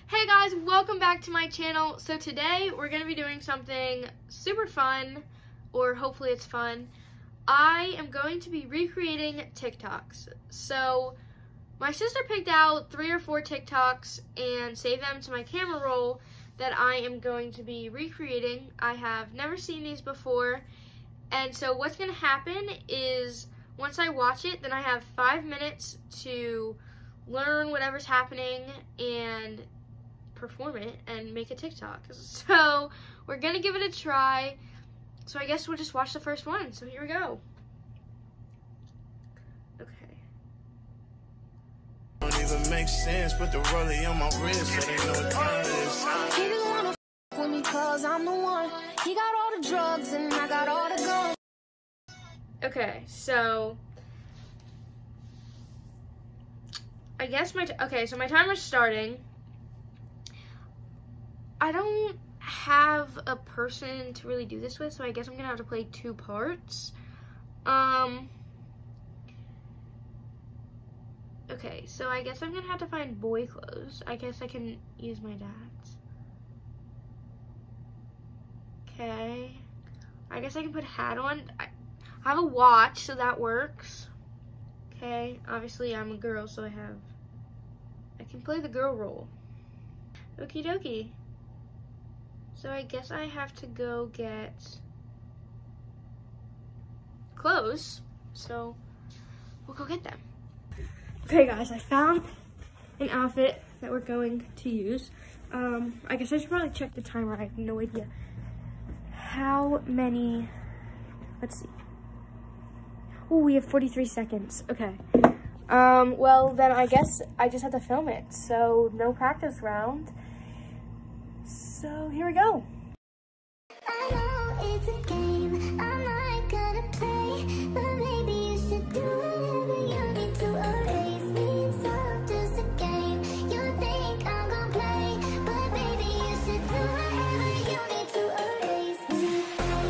Hey guys, welcome back to my channel. So today we're going to be doing something super fun, or hopefully it's fun. I am going to be recreating TikToks. So my sister picked out 3 or 4 TikToks and saved them to my camera roll that I am going to be recreating. I have never seen these before, and so what's going to happen is once I watch it, then I have 5 minutes to learn whatever's happening and perform it and make a TikTok. So we're gonna give it a try. So I guess we'll just watch the first one. So here we go. Okay. Don't even make sense. Put the rollie on my wrist so they know what time it is. He didn't wanna f with me 'cause I'm the one. He got all the drugs and I got all the guns. Okay, so I guess my timer's starting. I don't have a person to really do this with, so I guess I'm gonna have to play 2 parts. Okay, so I guess I'm gonna have to find boy clothes. I guess I can use my dad's. Okay, I guess I can put a hat on. I have a watch, so that works. Okay, obviously I'm a girl, so I can play the girl role. Okie dokie. So I guess I have to go get clothes, so we'll go get them. Okay guys, I found an outfit that we're going to use. I guess I should probably check the timer. I have no idea how many, let's see. Oh, we have 43 seconds, okay. Well then I guess I just have to film it, so no practice round. So here we go. I know it's a game, I'm not gonna play, but maybe you should do whatever you need to erase me. It's all just a game. You think I'm gonna play, but maybe you should do whatever you need to erase me.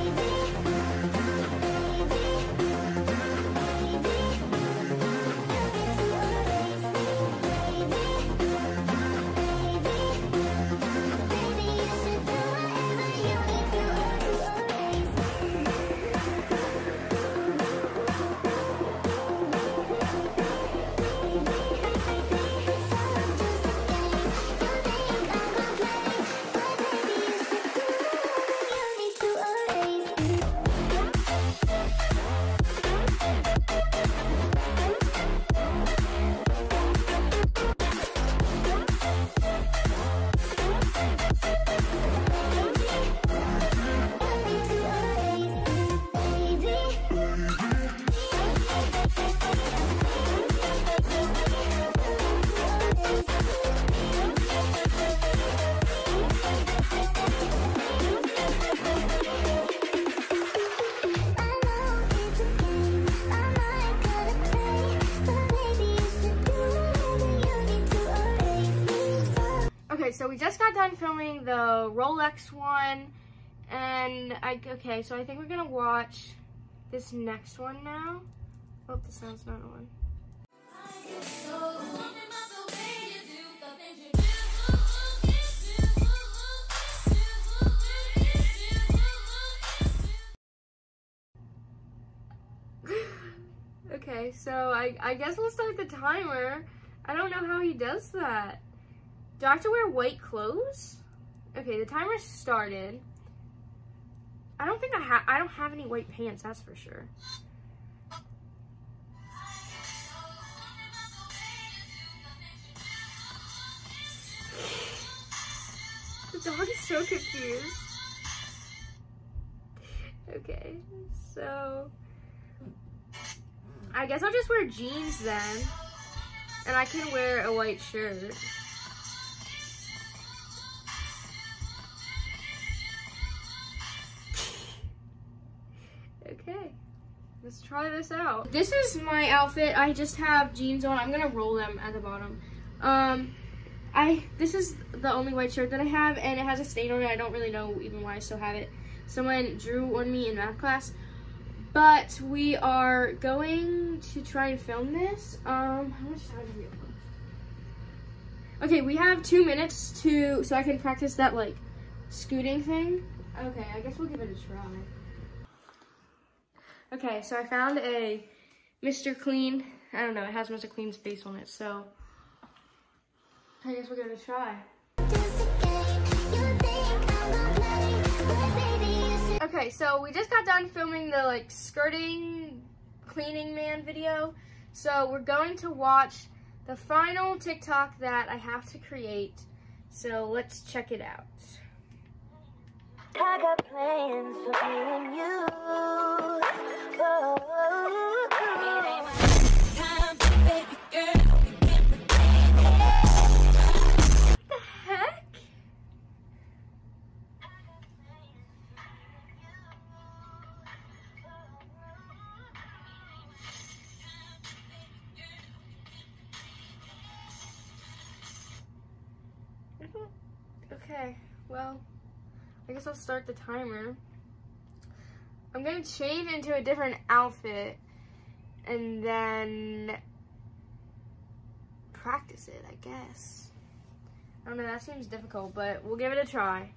Okay, so we just got done filming the Rolex one, and okay, so I think we're gonna watch this next one now. Oh, the sound's not on. Okay, so I guess we'll start the timer. I don't know how he does that. Do I have to wear white clothes? Okay, the timer started. I don't think I don't have any white pants, that's for sure. The dog is so confused. Okay, so I guess I'll just wear jeans then, and I can wear a white shirt. Okay, let's try this out. This is my outfit. I just have jeans on. I'm gonna roll them at the bottom. This is the only white shirt that I have, and it has a stain on it. I don't really know even why I still have it. Someone drew on me in math class. But we are going to try and film this. How much time do we have? Okay, we have 2 minutes so I can practice that like scooting thing. Okay, I guess we'll give it a try. Okay, so I found a Mr. Clean. I don't know, it has Mr. Clean's face on it, so I guess we'll give it a try. Okay, so we just got done filming the like skirting cleaning man video. So we're going to watch the final TikTok that I have to create. So let's check it out. I got plans for me and you. Oh. What the heck? Okay, well, I guess I'll start the timer. I'm gonna change into a different outfit and then practice it, I guess. I don't know, that seems difficult, but we'll give it a try.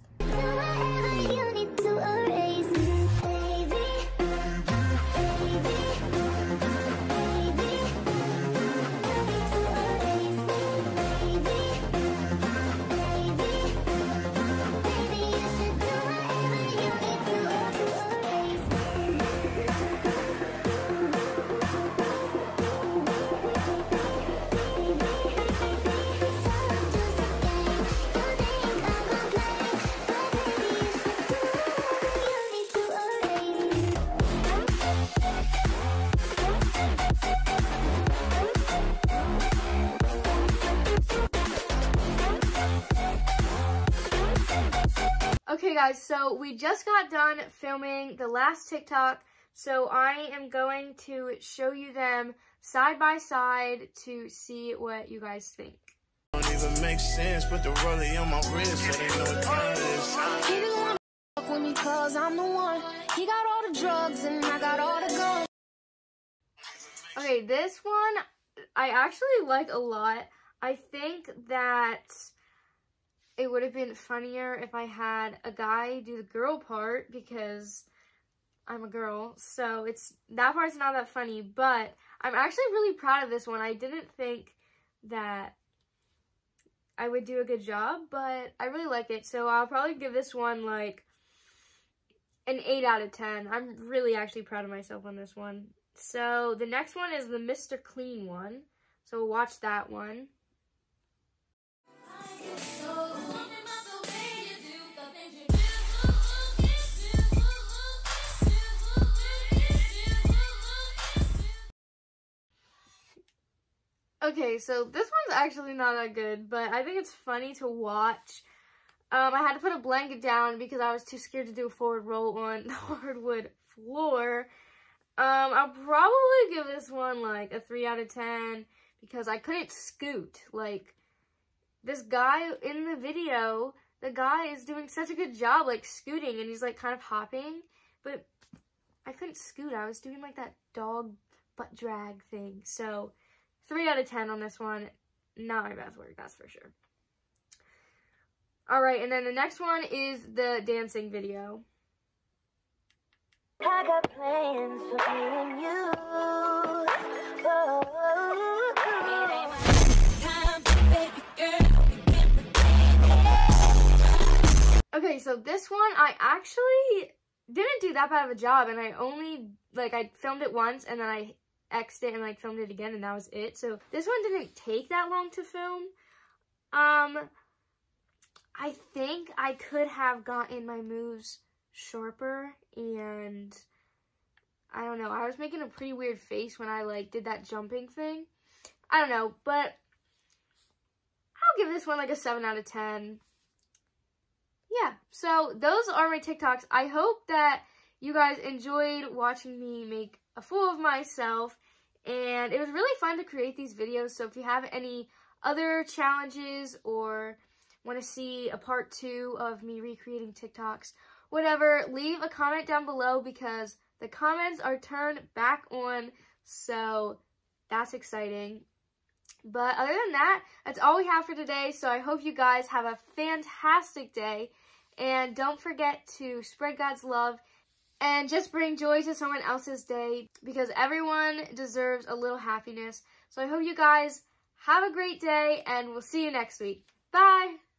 Okay guys, so we just got done filming the last TikTok, so I am going to show you them side by side to see what you guys think. Don't even make sense, put the rollie on my wrist so they know what time it is. He didn't wanna fuck with me 'cause I'm the one. He got all the drugs and I got all the guns. Okay, this one I actually like a lot. I think that it would have been funnier if I had a guy do the girl part because I'm a girl, so that part's not that funny, but I'm actually really proud of this one. I didn't think that I would do a good job, but I really like it, so I'll probably give this one like an 8 out of 10. I'm really actually proud of myself on this one. So the next one is the Mr. Clean one, so we'll watch that one. Okay, so this one's actually not that good, but I think it's funny to watch. I had to put a blanket down because I was too scared to do a forward roll on the hardwood floor. I'll probably give this one like a 3 out of 10 because I couldn't scoot. Like, this guy in the video, the guy is doing such a good job like scooting and he's like kind of hopping, but I couldn't scoot. I was doing like that dog butt drag thing. So 3 out of 10 on this one. Not my best work, that's for sure. Alright, and then the next one is the dancing video. I got plans for me and you. Oh. Okay, so this one, I actually didn't do that bad of a job, and I only, like, I filmed it once, and then I X'd it and, like, filmed it again, and that was it. So this one didn't take that long to film. I think I could have gotten my moves sharper, and I don't know, I was making a pretty weird face when I like did that jumping thing. I don't know, but I'll give this one like a 7 out of 10. Yeah, so those are my TikToks. I hope that you guys enjoyed watching me make a fool of myself, and it was really fun to create these videos. So if you have any other challenges or want to see a part 2 of me recreating TikToks, whatever, leave a comment down below because the comments are turned back on, so that's exciting. But other than that, that's all we have for today. So I hope you guys have a fantastic day. And don't forget to spread God's love and just bring joy to someone else's day, because everyone deserves a little happiness. So I hope you guys have a great day, and we'll see you next week. Bye!